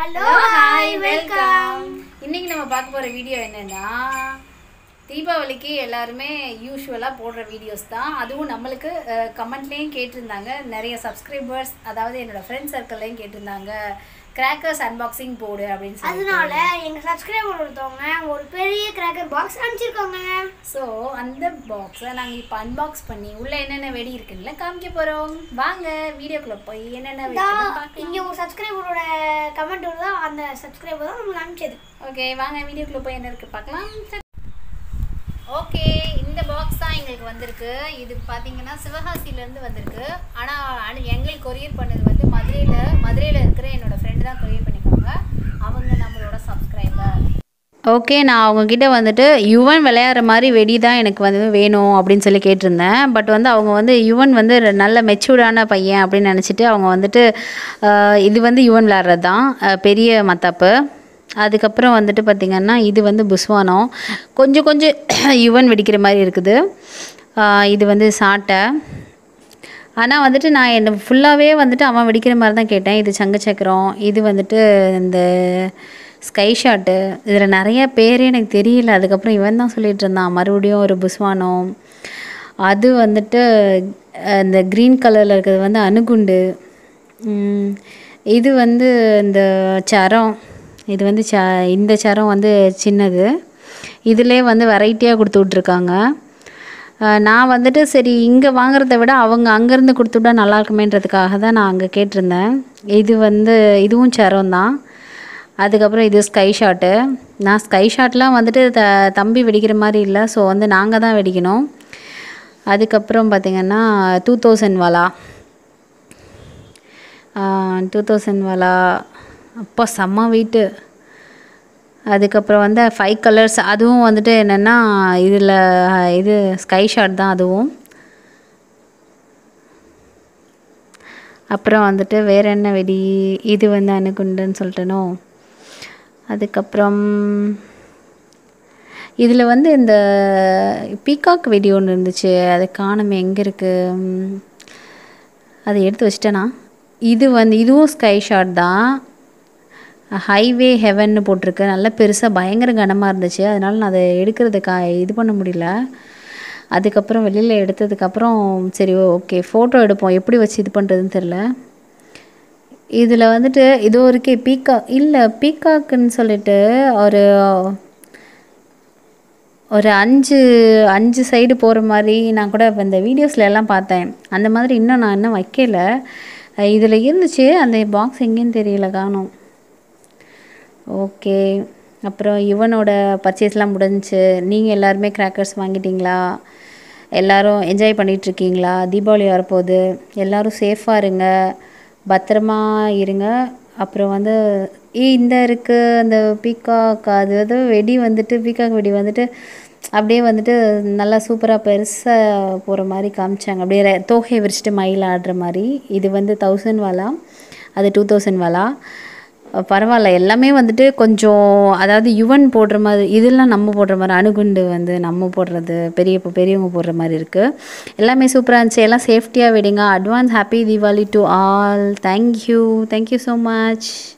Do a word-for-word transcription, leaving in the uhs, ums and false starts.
Hello, hi, welcome. இன்னைக்கு நம்ம பார்க்க போற வீடியோ என்னன்னா தீபாவளிக்கு எல்லாரும் யூசுவலா போடுற வீடியோஸ் தான். அதுவும் நம்மளுக்கு கமெண்ட்லயும் கேட்டிருந்தாங்க நிறைய சப்ஸ்கிரைபர்ஸ், அதாவது என்னோட ஃப்ரெண்ட் சர்க்கிள்லயும் கேட்டிருந்தாங்க கிராக்கர்ஸ் அன்பாக்சிங் போடு அப்படின்னு சொல்லி. அதனால எங்க சப்ஸ்கிரைபர் ஒருத்தவங்க ஒரு பெரிய கிராக்கர் பாக்ஸ் அனுப்பிச்சிருக்காங்க. ஸோ அந்த பாக்ஸை நாங்கள் இப்போ அன்பாக்ஸ் பண்ணி உள்ள என்னென்ன வெடி இருக்குன்னு காமிக்க போறோம். வாங்க வீடியோக்குள்ள போய் என்னென்ன இங்க ஒரு சப்ஸ்கிரைபரோட கமெண்ட் வருதா, அந்த சப்ஸ்கிரைபர் தான் நமக்கு அனுப்பிச்சது. ஓகே வாங்க வீடியோக்குள்ள போய் என்ன இருக்கு பார்க்கலாம். ஓகே, இந்த பாக்ஸ் தான் எங்களுக்கு வந்திருக்கு. இது பார்த்தீங்கன்னா சிவகாசியிலேருந்து வந்திருக்கு. ஆனால் எங்களுக்கு கொரியர் பண்ணது வந்து மதுரையில் மதுரையில் இருக்கிற என்னோட ஃப்ரெண்டு தான் கொரியர் பண்ணியிருக்காங்க. அவங்க நம்மளோட சப்ஸ்கிரைபர். ஓகே, நான் அவங்கக்கிட்ட வந்துட்டு யுவன் விளையாடுற மாதிரி வெடி தான் எனக்கு வந்து வேணும் அப்படின்னு சொல்லி கேட்டிருந்தேன். பட் வந்து அவங்க வந்து யுவன் வந்து நல்ல மெச்சூர்டான பையன் அப்படின்னு நினச்சிட்டு அவங்க வந்துட்டு இது வந்து யுவன் விளையாடுறது தான் பெரிய மத்தாப்பு. அதுக்கப்புறம் வந்துட்டு பார்த்திங்கன்னா இது வந்து புஸ்வானம், கொஞ்சம் கொஞ்சம் யுவன் வெடிக்கிற மாதிரி இருக்குது. இது வந்து சாட்டை. ஆனால் வந்துட்டு நான் என்ன ஃபுல்லாகவே வந்துட்டு அவன் வெடிக்கிற மாதிரி தான் கேட்டேன். இது சங்கு சக்கரம், இது வந்துட்டு இந்த ஸ்கை ஷாட்டு. இதில் நிறைய பேரே எனக்கு தெரியல. அதுக்கப்புறம் இவன் தான் சொல்லிகிட்டு இருந்தான். மறுபடியும் ஒரு புஸ்வானம், அது வந்துட்டு இந்த க்ரீன் கலரில் இருக்கிறது வந்து அணுகுண்டு, இது வந்து இந்த சரம், இது வந்து ச இந்த சரம் வந்து சின்னது. இதிலே வந்து வெரைட்டியாக கொடுத்து விட்ருக்காங்க. நான் வந்துட்டு சரி இங்கே வாங்குறத விட அவங்க அங்கேருந்து கொடுத்துட்டா நல்லாயிருக்குமேன்றதுக்காக தான் நான் அங்கே கேட்டிருந்தேன். இது வந்து இதுவும் சரம் தான். அதுக்கப்புறம் இது ஸ்கை ஷாட்டு. நான் ஸ்கை ஷாட்லாம் வந்துட்டு த தம்பி வெடிக்கிற மாதிரி இல்லை, ஸோ வந்து நாங்கள் தான் வெடிக்கணும். அதுக்கப்புறம் பார்த்திங்கன்னா டூ தௌசண்ட் வாலா டூ தௌசண்ட் வாலா அப்போ செம்ம வெயிட்டு. அதுக்கப்புறம் வந்து ஃபைவ் கலர்ஸ், அதுவும் வந்துட்டு என்னென்னா இதில் இது ஸ்கை ஷாட் தான் அதுவும். அப்புறம் வந்துட்டு வேறு என்ன வெடி, இது வந்து அணுகுண்டுன்னு சொல்லிட்டேனோ. அதுக்கப்புறம் இதில் வந்து இந்த பீகாக் வெடி ஒன்று இருந்துச்சு, அது காணுமே, எங்கே இருக்குது, அதை எடுத்து வச்சிட்டேனா. இது வந்து இதுவும் ஸ்கை ஷாட் தான். ஹைவே ஹெவன்னு போட்டிருக்கு. நல்லா பெருசாக பயங்கர கனமாக இருந்துச்சு, அதனால நான் அதை எடுக்கிறதுக்கா இது பண்ண முடியல. அதுக்கப்புறம் வெளியில் எடுத்ததுக்கப்புறம் சரி ஓகே ஃபோட்டோ எடுப்போம், எப்படி வச்சு இது பண்ணுறதுன்னு தெரில. இதில் வந்துட்டு இது இருக்கே பீகாக், இல்லை பீகாக்குன்னு சொல்லிட்டு ஒரு ஒரு அஞ்சு அஞ்சு சைடு போகிற மாதிரி நான் கூட இப்போ இந்த வீடியோஸில் எல்லாம் பார்த்தேன். அந்த மாதிரி இன்னும் நான் இன்னும் வைக்கலை. இதில் இருந்துச்சு, அந்த பாக்ஸ் எங்கேன்னு தெரியல, காணோம். ஓகே, அப்புறம் யுவனோட பர்ச்சேஸ்லாம் முடிஞ்சிச்சு. நீங்கள் எல்லாருமே கிராக்கர்ஸ் வாங்கிட்டீங்களா? எல்லோரும் என்ஜாய் பண்ணிகிட்ருக்கீங்களா? தீபாவளி வரப்போகுது, எல்லோரும் சேஃபாக இருங்க, பத்திரமா இருங்க. அப்புறம் வந்து இந்த இருக்குது அந்த பீகாக், அது வந்து வெடி வந்துட்டு பீகாக் வெடி வந்துட்டு அப்படியே வந்துட்டு நல்லா சூப்பராக பெருசாக போகிற மாதிரி காமிச்சாங்க, அப்படியே தோகையை விரிச்சிட்டு மயில் ஆடுற மாதிரி. இது வந்து தௌசண்ட் வாலா, அது டூ தௌசண்ட் வாலா. பரவாயில்ல, எல்லாமே வந்துட்டு கொஞ்சம் அதாவது யுவன் போடுற மாதிரி, இதெல்லாம் நம்ம போடுற மாதிரி, அணுகுண்டு வந்து நம்ம போடுறது, பெரிய பெரியவங்க போடுற மாதிரி இருக்குது. எல்லாமே சூப்பராக இருந்துச்சு. எல்லாம் சேஃப்டியாக விடுங்க. Advance happy Deepavali to all. Thank you thank you so much.